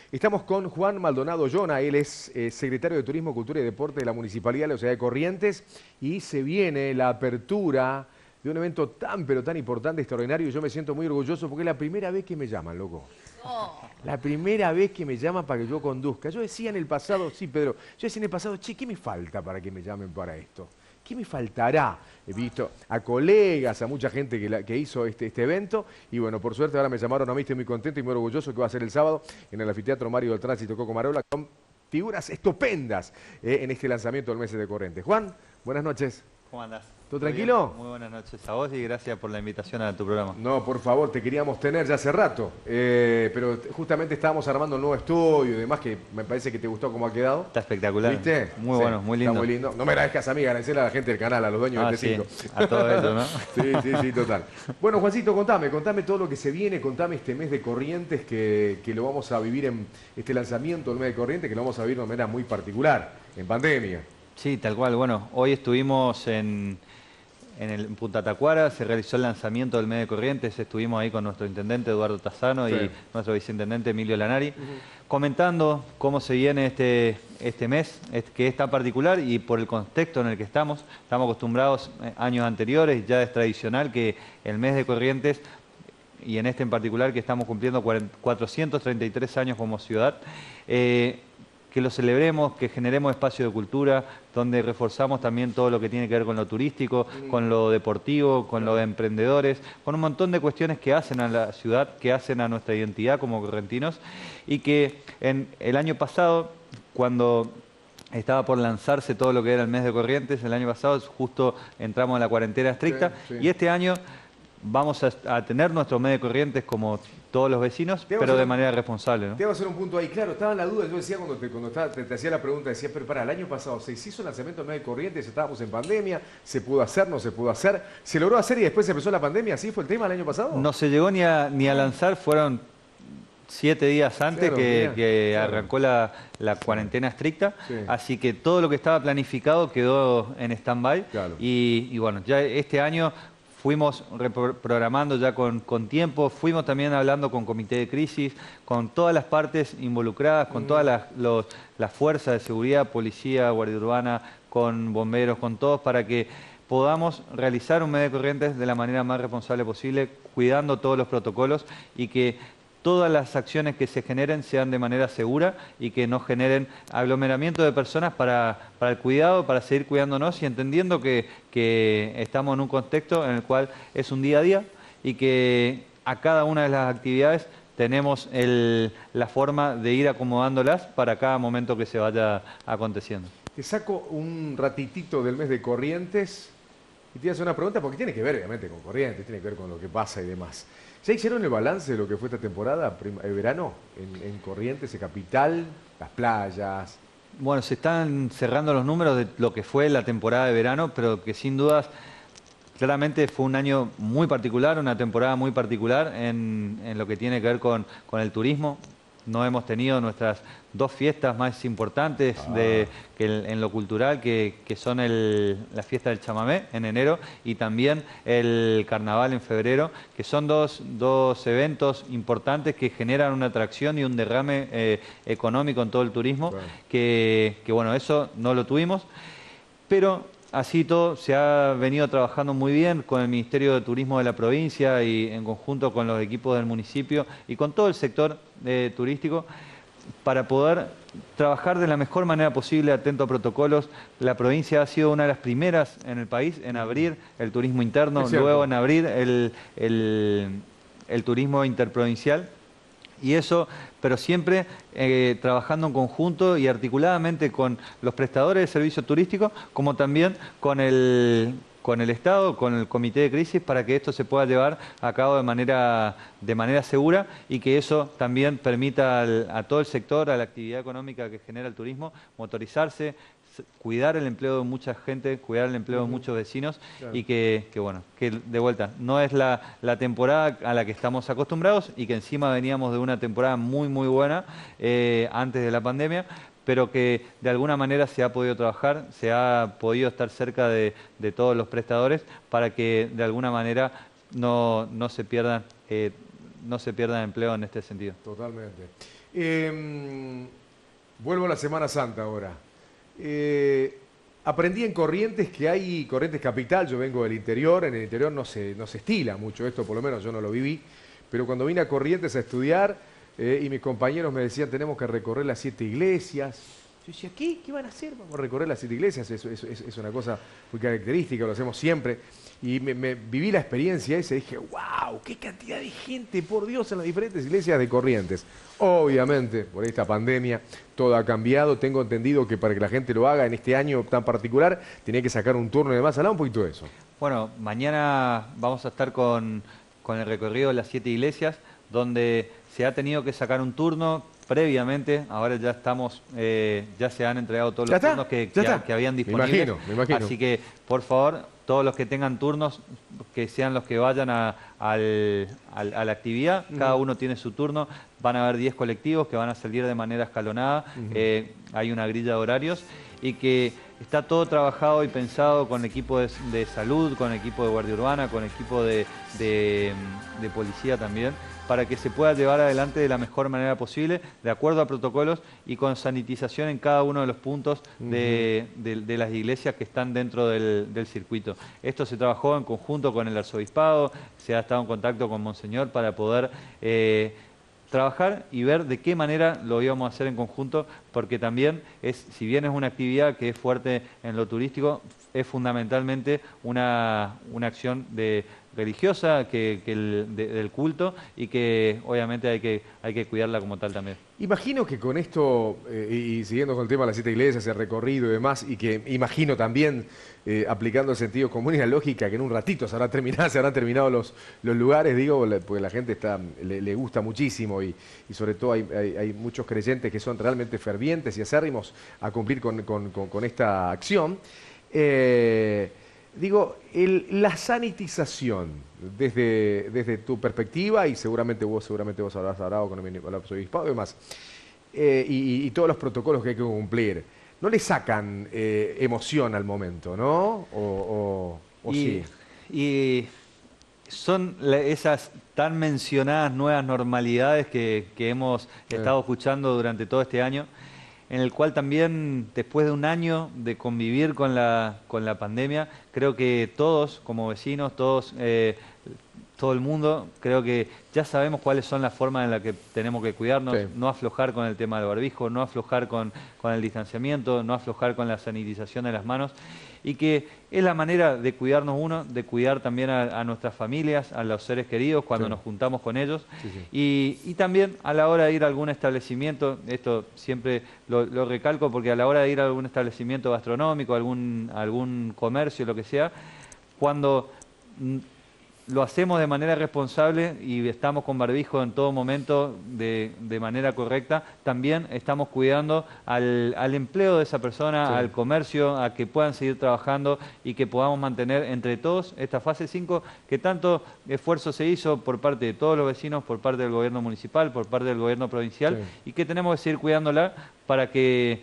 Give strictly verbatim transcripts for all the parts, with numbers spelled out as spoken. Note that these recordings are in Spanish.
Estamos con Juan Maldonado Llona, él es eh, secretario de Turismo, Cultura y Deporte de la Municipalidad de la Ciudad de Corrientes y se viene la apertura de un evento tan pero tan importante, extraordinario y yo me siento muy orgulloso porque es la primera vez que me llaman, loco. Oh. La primera vez que me llaman para que yo conduzca. Yo decía en el pasado, sí Pedro, yo decía en el pasado, che, ¿qué me falta para que me llamen para esto? ¿Qué me faltará? He visto a colegas, a mucha gente que, la, que hizo este, este evento y bueno, por suerte ahora me llamaron a mí, estoy muy contento y muy orgulloso que va a ser el sábado en el Anfiteatro Mario del Tránsito Coco Marola con figuras estupendas eh, en este lanzamiento del mes de Corrientes. Juan, buenas noches. ¿Cómo andás? ¿Todo tranquilo? Muy buenas noches a vos y gracias por la invitación a tu programa. No, por favor, te queríamos tener ya hace rato, eh, pero justamente estábamos armando un nuevo estudio y demás que me parece que te gustó cómo ha quedado. Está espectacular. ¿Viste? Muy Sí, bueno, muy lindo. Está muy lindo. No me agradezcas a mí, agradecele a la gente del canal, a los dueños Ah, de T cinco. sí, a todo esto, ¿no? Sí, sí, sí, total. Bueno, Juancito, contame, contame todo lo que se viene, contame este mes de Corrientes que, que lo vamos a vivir en este lanzamiento del mes de Corrientes, que lo vamos a vivir de una manera muy particular, en pandemia. Sí, tal cual. Bueno, hoy estuvimos en... En, el, en Punta Tacuara se realizó el lanzamiento del mes de Corrientes, estuvimos ahí con nuestro intendente Eduardo Tazano sí. y nuestro viceintendente Emilio Lanari, uh-huh. comentando cómo se viene este, este mes, que es tan particular y por el contexto en el que estamos. Estamos acostumbrados eh, años anteriores, ya es tradicional que el mes de Corrientes, y en este en particular que estamos cumpliendo cuatrocientos treinta y tres años como ciudad, eh, que lo celebremos, que generemos espacio de cultura, donde reforzamos también todo lo que tiene que ver con lo turístico, mm. con lo deportivo, con claro. lo de emprendedores, con un montón de cuestiones que hacen a la ciudad, que hacen a nuestra identidad como correntinos, y que en el año pasado, cuando estaba por lanzarse todo lo que era el mes de Corrientes, el año pasado justo entramos en la cuarentena estricta, sí, sí. y este año vamos a, a tener nuestro mes de Corrientes como todos los vecinos, pero de manera responsable, ¿no? Te voy a hacer un punto ahí. Claro, estaba en la duda. Yo decía cuando te, cuando estaba, te, te hacía la pregunta, decía, pero para el año pasado se hizo el lanzamiento del mes de Corrientes, estábamos en pandemia, se pudo hacer, no se pudo hacer, se logró hacer y después empezó la pandemia. ¿Así fue el tema el año pasado? No se llegó ni a, ni a lanzar, fueron siete días antes claro, que, que claro. arrancó la, la cuarentena estricta, sí. así que todo lo que estaba planificado quedó en stand-by claro. y, y bueno, ya este año fuimos reprogramando ya con, con tiempo, fuimos también hablando con comité de crisis, con todas las partes involucradas, con mm. todas las, los, las fuerzas de seguridad, policía, guardia urbana, con bomberos, con todos, para que podamos realizar un mes de Corrientes de la manera más responsable posible, cuidando todos los protocolos y que todas las acciones que se generen sean de manera segura y que no generen aglomeramiento de personas para, para el cuidado, para seguir cuidándonos y entendiendo que, que estamos en un contexto en el cual es un día a día y que a cada una de las actividades tenemos el, la forma de ir acomodándolas para cada momento que se vaya aconteciendo. Te saco un ratitito del mes de Corrientes y te voy a hacer una pregunta porque tiene que ver obviamente con Corrientes, tiene que ver con lo que pasa y demás. ¿Ya hicieron el balance de lo que fue esta temporada, el verano, en, en Corrientes, en Capital, las playas? Bueno, se están cerrando los números de lo que fue la temporada de verano, pero que sin dudas, claramente fue un año muy particular, una temporada muy particular en, en lo que tiene que ver con, con el turismo. No hemos tenido nuestras dos fiestas más importantes ah. de, que el, en lo cultural, que, que son el, la fiesta del chamamé en enero y también el carnaval en febrero, que son dos, dos eventos importantes que generan una atracción y un derrame eh, económico en todo el turismo, bueno. que, que bueno, eso no lo tuvimos, pero así todo se ha venido trabajando muy bien con el Ministerio de Turismo de la provincia y en conjunto con los equipos del municipio y con todo el sector eh, turístico para poder trabajar de la mejor manera posible, atento a protocolos. La provincia ha sido una de las primeras en el país en abrir el turismo interno, luego en abrir el, el, el turismo interprovincial. Y eso, pero siempre eh, trabajando en conjunto y articuladamente con los prestadores de servicios turísticos, como también con el, con el Estado, con el comité de crisis, para que esto se pueda llevar a cabo de manera, de manera segura y que eso también permita al, a todo el sector, a la actividad económica que genera el turismo, motorizarse, cuidar el empleo de mucha gente, cuidar el empleo uh-huh. de muchos vecinos claro. y que, que, bueno, que de vuelta, no es la, la temporada a la que estamos acostumbrados y que encima veníamos de una temporada muy, muy buena eh, antes de la pandemia, pero que de alguna manera se ha podido trabajar, se ha podido estar cerca de, de todos los prestadores para que de alguna manera no, no se pierdan, eh, no se pierdan empleo en este sentido. Totalmente. Eh, vuelvo a la Semana Santa ahora. Eh, aprendí en Corrientes que hay Corrientes Capital, yo vengo del interior, en el interior no se, no se estila mucho esto, por lo menos yo no lo viví, pero cuando vine a Corrientes a estudiar eh, y mis compañeros me decían tenemos que recorrer las siete iglesias, yo decía, ¿qué? ¿Qué van a hacer? Vamos a recorrer las siete iglesias, eso, eso, eso es una cosa muy característica, lo hacemos siempre. Y me, me viví la experiencia esa y dije, wow, qué cantidad de gente, por Dios, en las diferentes iglesias de Corrientes. Obviamente, por esta pandemia, todo ha cambiado. Tengo entendido que para que la gente lo haga en este año tan particular, tenía que sacar un turno y demás. Hablá un poquito de eso. Bueno, mañana vamos a estar con, con el recorrido de las siete iglesias, donde se ha tenido que sacar un turno previamente. Ahora ya estamos, eh, ya se han entregado todos los turnos que, que, que habían disponibles. Me imagino, me imagino. Así que, por favor, todos los que tengan turnos, que sean los que vayan a, al, al, a la actividad. Uh-huh. Cada uno tiene su turno. Van a haber diez colectivos que van a salir de manera escalonada. Uh-huh. eh, hay una grilla de horarios y que está todo trabajado y pensado con equipo de, de salud, con equipo de guardia urbana, con equipo de, de, de policía también, para que se pueda llevar adelante de la mejor manera posible, de acuerdo a protocolos y con sanitización en cada uno de los puntos de, de, de las iglesias que están dentro del, del circuito. Esto se trabajó en conjunto con el arzobispado, se ha estado en contacto con Monseñor para poder eh, trabajar y ver de qué manera lo íbamos a hacer en conjunto, porque también, es, si bien es una actividad que es fuerte en lo turístico, es fundamentalmente una, una acción de religiosa, que, que el, de, del culto, y que obviamente hay que, hay que cuidarla como tal también. Imagino que con esto, eh, y siguiendo con el tema de las siete iglesias, el recorrido y demás, y que imagino también eh, aplicando el sentido común y la lógica, que en un ratito se habrán terminado, se habrán terminado los, los lugares, digo, porque la gente está, le, le gusta muchísimo y, y sobre todo hay, hay, hay muchos creyentes que son realmente fervientes y acérrimos a cumplir con, con, con, con esta acción. Eh, Digo, el, la sanitización, desde, desde tu perspectiva, y seguramente vos seguramente vos habrás hablado con el arzobispado y demás, eh, y, y todos los protocolos que hay que cumplir, no le sacan eh, emoción al momento, ¿no? O, o, o y, sí. Y son esas tan mencionadas nuevas normalidades que, que hemos eh. estado escuchando durante todo este año, en el cual también, después de un año de convivir con la, con la pandemia, creo que todos, como vecinos, todos, eh, todo el mundo, creo que ya sabemos cuáles son las formas en las que tenemos que cuidarnos, sí. No aflojar con el tema del barbijo, no aflojar con, con el distanciamiento, no aflojar con la sanitización de las manos, y que es la manera de cuidarnos uno, de cuidar también a, a nuestras familias, a los seres queridos cuando sí. Nos juntamos con ellos, sí, sí. Y, y también a la hora de ir a algún establecimiento, esto siempre lo, lo recalco porque a la hora de ir a algún establecimiento gastronómico, algún, algún comercio, lo que sea, cuando lo hacemos de manera responsable y estamos con barbijo en todo momento de, de manera correcta, también estamos cuidando al, al empleo de esa persona, sí. Al comercio, a que puedan seguir trabajando y que podamos mantener entre todos esta fase cinco, que tanto esfuerzo se hizo por parte de todos los vecinos, por parte del gobierno municipal, por parte del gobierno provincial, sí. Y que tenemos que seguir cuidándola para que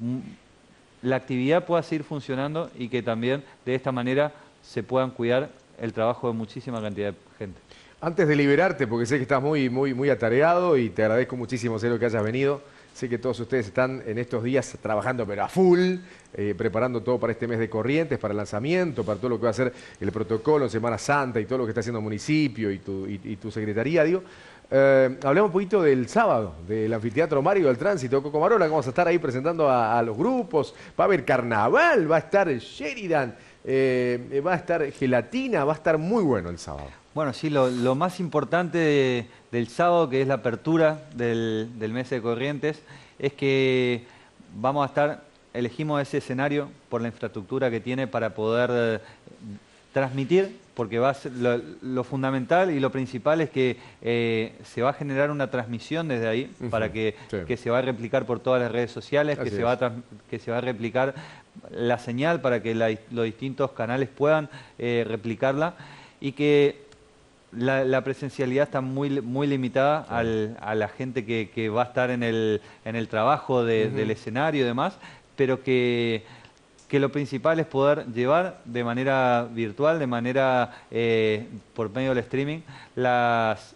la actividad pueda seguir funcionando y que también de esta manera se puedan cuidar el trabajo de muchísima cantidad de gente. Antes de liberarte, porque sé que estás muy, muy, muy atareado y te agradezco muchísimo, sé lo que hayas venido. Sé que todos ustedes están en estos días trabajando pero a full, eh, preparando todo para este mes de Corrientes, para el lanzamiento, para todo lo que va a ser el protocolo en Semana Santa y todo lo que está haciendo el municipio y tu, y, y tu secretaría, digo. Eh, hablemos un poquito del sábado, del Anfiteatro Mario del Tránsito Cocomarola, que vamos a estar ahí presentando a, a los grupos. Va a haber carnaval, va a estar Sheridan, eh, va a estar Gelatina, va a estar muy bueno el sábado. Bueno, sí, lo, lo más importante de, del sábado, que es la apertura del, del mes de Corrientes, es que vamos a estar, elegimos ese escenario por la infraestructura que tiene para poder eh, transmitir, porque va a ser lo, lo fundamental y lo principal es que eh, se va a generar una transmisión desde ahí, uh-huh, para que, sí. que se va a replicar por todas las redes sociales, que se, va a que se va a replicar la señal para que la, los distintos canales puedan eh, replicarla, y que La, la presencialidad está muy, muy limitada, sí. al, a la gente que, que va a estar en el, en el trabajo de, uh-huh. del escenario y demás, pero que, que lo principal es poder llevar de manera virtual, de manera eh, por medio del streaming, las,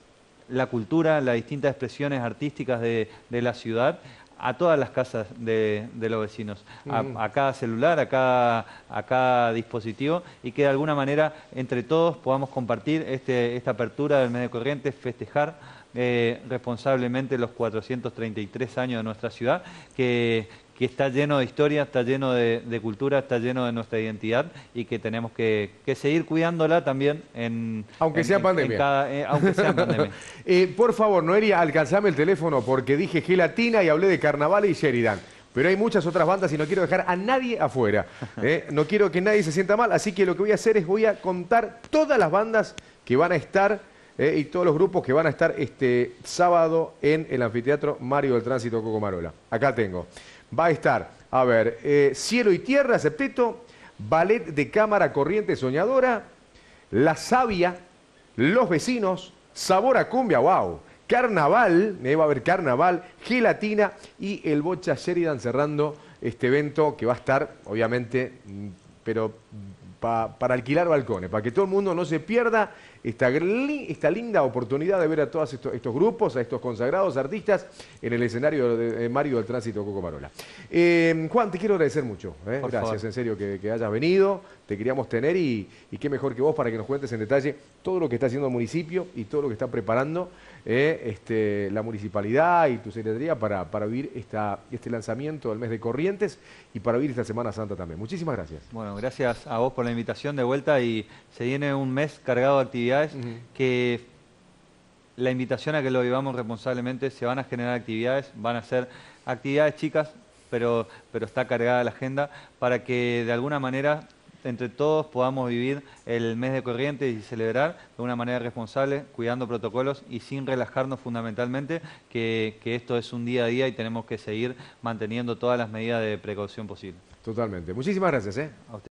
la cultura, las distintas expresiones artísticas de, de la ciudad a todas las casas de, de los vecinos, a, a cada celular, a cada, a cada dispositivo, y que de alguna manera entre todos podamos compartir este, esta apertura del mes de Corrientes, festejar eh, responsablemente los cuatrocientos treinta y tres años de nuestra ciudad, que, que está lleno de historia, está lleno de, de cultura, está lleno de nuestra identidad, y que tenemos que, que seguir cuidándola también en... Aunque en, sea en, pandemia. En cada, eh, aunque sea pandemia. eh, por favor, Noelia, alcanzame el teléfono porque dije Gelatina y hablé de Carnaval y Sheridan. Pero hay muchas otras bandas y no quiero dejar a nadie afuera. ¿eh? No quiero que nadie se sienta mal, así que lo que voy a hacer es voy a contar todas las bandas que van a estar eh, y todos los grupos que van a estar este sábado en el Anfiteatro Mario del Tránsito Cocomarola. Acá tengo. Va a estar, a ver, eh, Cielo y Tierra, Septeto, Ballet de Cámara Corriente Soñadora, La Savia, Los Vecinos, Sabor a Cumbia, wow, Carnaval, eh, va a haber Carnaval, Gelatina y el Bocha Sheridan cerrando este evento que va a estar, obviamente, pero pa, para alquilar balcones, para que todo el mundo no se pierda esta, esta linda oportunidad de ver a todos estos, estos grupos, a estos consagrados artistas en el escenario de, de Mario del Tránsito Cocomarola. Eh, Juan, te quiero agradecer mucho. ¿eh? Gracias, favor. En serio, que, que hayas venido. Te queríamos tener y, y qué mejor que vos para que nos cuentes en detalle todo lo que está haciendo el municipio y todo lo que está preparando eh, este, la municipalidad y tu secretaría para, para vivir esta, este lanzamiento del mes de Corrientes y para vivir esta Semana Santa también. Muchísimas gracias. Bueno, gracias a vos por la invitación de vuelta, y se viene un mes cargado de actividades. Uh-huh. Que la invitación a que lo vivamos responsablemente, se van a generar actividades, van a ser actividades chicas, pero, pero está cargada la agenda para que de alguna manera entre todos podamos vivir el mes de Corrientes y celebrar de una manera responsable, cuidando protocolos y sin relajarnos fundamentalmente, que, que esto es un día a día y tenemos que seguir manteniendo todas las medidas de precaución posibles. Totalmente. Muchísimas gracias. ¿eh? A usted.